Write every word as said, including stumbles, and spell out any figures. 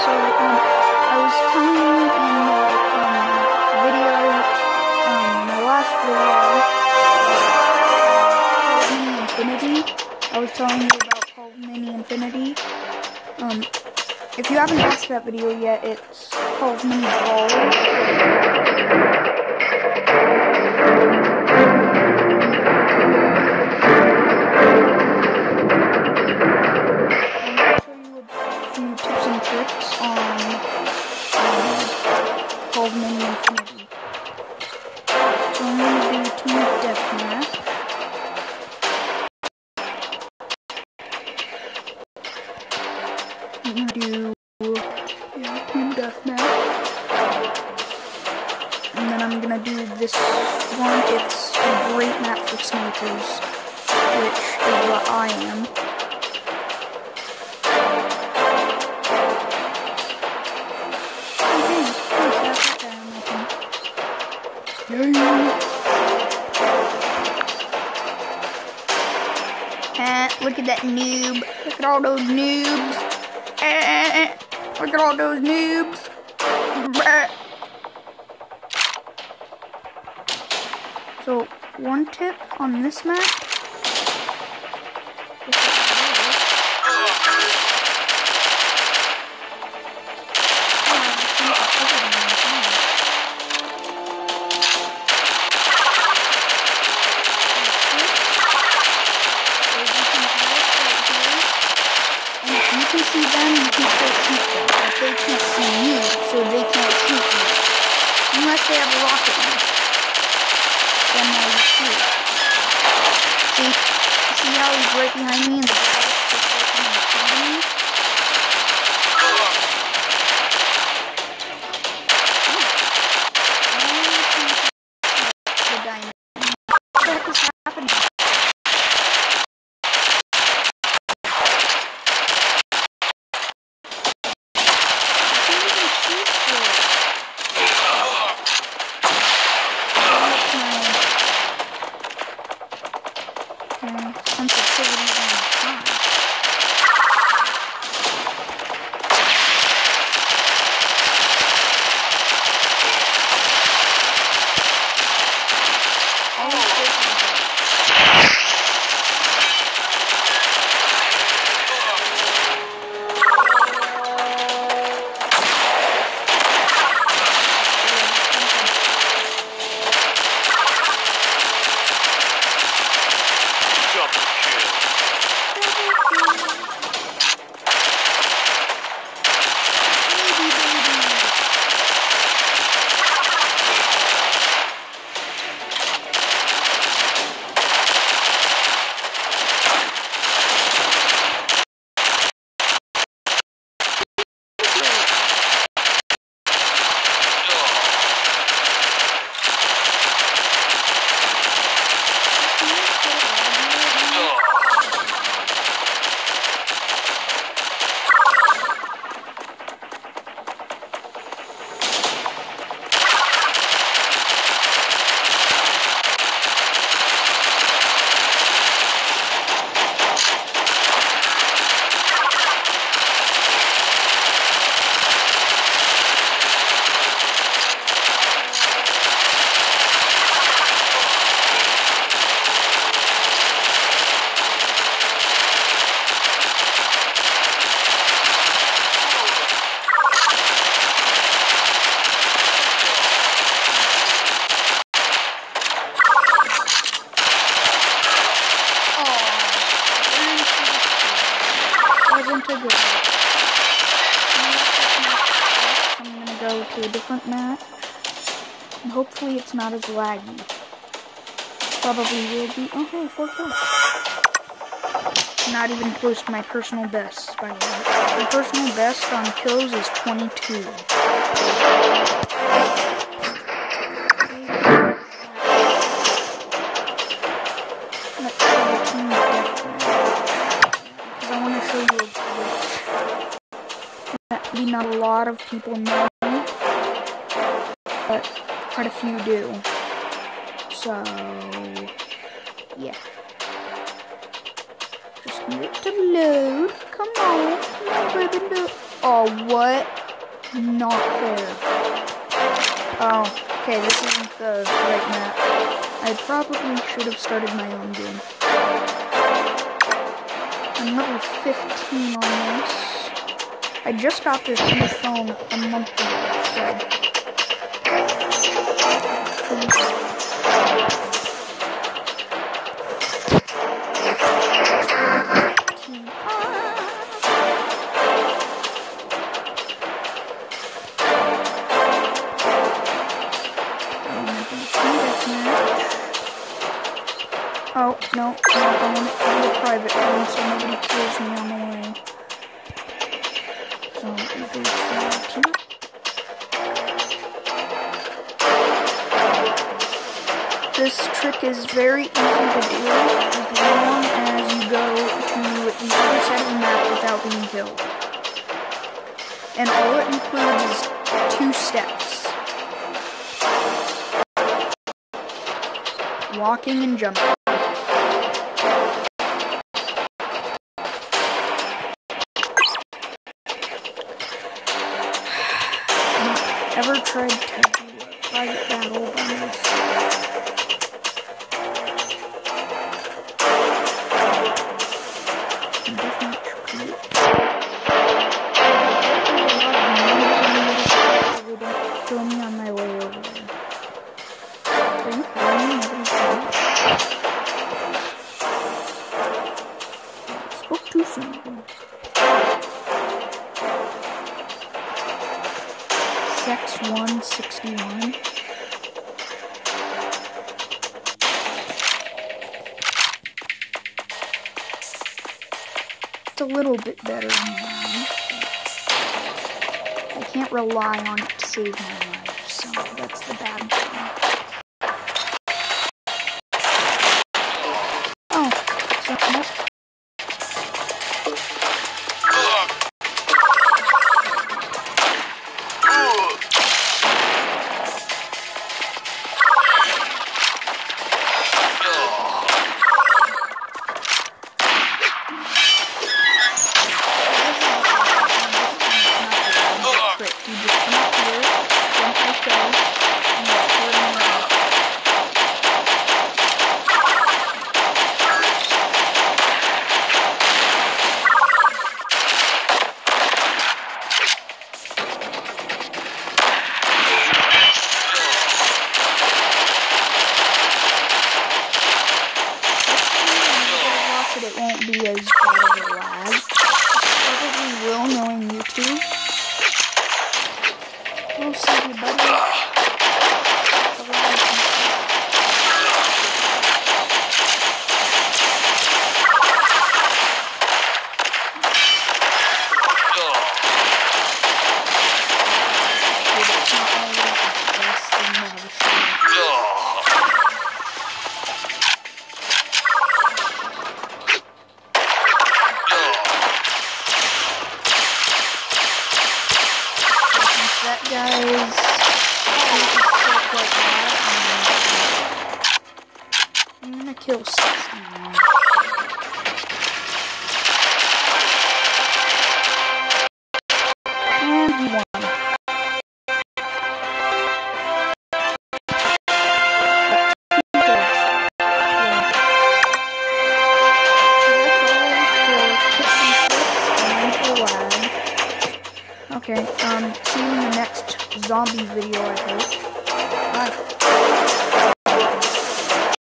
so um, I was telling you in the um, video, um, my last video, Call of Mini Infinity. I was telling you about Call of Mini Infinity. Um, if you haven't watched that video yet, it's Call of Mini Brawlers. Tips and tricks on um, Call of Mini Infinity. So I'm going to do Team Deathmatch. I'm going to do yeah, Team Deathmatch. And then I'm going to do this one. It's a great map for snipers, which is what I am. Uh, look at that noob. Look at all those noobs. Uh, look at all those noobs. Bruh. So, one tip on this map. You can see them, you can still shoot them, but they can't see you, so they can't shoot you. Unless they have a rocket launcher. Then now you shoot. See, see how he's right behind me and the ball is just like coming in front of me? The diamond. What the heck is happening? Sensitivity on time. I'm gonna go to a different map, and hopefully it's not as laggy. Probably will be. Oh, hey, four kills. Not even close to my personal best, by the way. My personal best on kills is twenty-two. Let's go to Team Deathmatch, because I want to show you a glitch that maybe not a lot of people know, but quite a few do. So, yeah. Just need it to load. Come on, come on, baby, load. Oh, what? Not fair. Oh, okay, this isn't the right map. I probably should have started my own game. I'm level fifteen on this. I just got this new phone a month ago, so... Oh, no, no, I want it to be a private one so nobody kills me on the way. So, we go to two. This trick is very easy to do as long as you go to the other side of the map without being killed. And all it includes is two steps. Walking and jumping. Ever tried to do a private battle by myself? I'm definitely trying. Kill me on my way over there. Are you kidding me? Nobody's dead. I spoke too soon. X one sixty-one. It's a little bit better than mine. I can't rely on it to save my life, so that's the bad thing. Oh, so nope. It won't be as bad of a lag. Probably will, knowing YouTube. We'll see you, buddy. That guy's like that. I'm gonna kill sixty now. And he won. Okay, um, see you in the next zombie video, I hope. Bye.